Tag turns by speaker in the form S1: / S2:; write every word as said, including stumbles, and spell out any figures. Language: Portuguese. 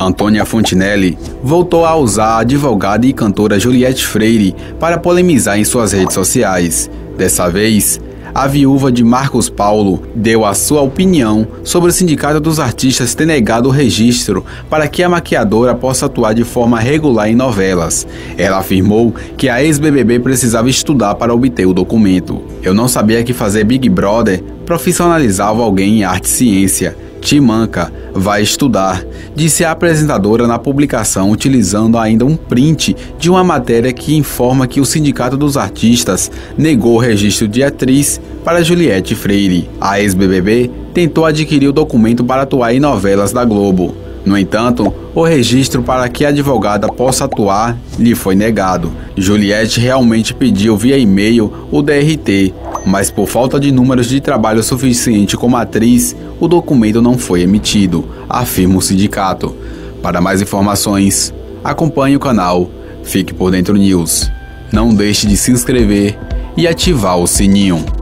S1: Antônia Fontinelli voltou a usar a advogada e cantora Juliette Freire para polemizar em suas redes sociais. Dessa vez, a viúva de Marcos Paulo deu a sua opinião sobre o Sindicato dos Artistas ter negado o registro para que a maquiadora possa atuar de forma regular em novelas. Ela afirmou que a ex-B B B precisava estudar para obter o documento. Eu não sabia que fazer Big Brother profissionalizava alguém em arte e ciência. Timanca vai estudar, disse a apresentadora na publicação, utilizando ainda um print de uma matéria que informa que o Sindicato dos Artistas negou o registro de atriz para Juliette Freire. A ex-B B B tentou adquirir o documento para atuar em novelas da Globo. No entanto, o registro para que a advogada possa atuar lhe foi negado. Juliette realmente pediu via e-mail o D R T, mas por falta de números de trabalho suficiente como atriz, o documento não foi emitido, afirma o sindicato. Para mais informações, acompanhe o canal Fique por Dentro News. Não deixe de se inscrever e ativar o sininho.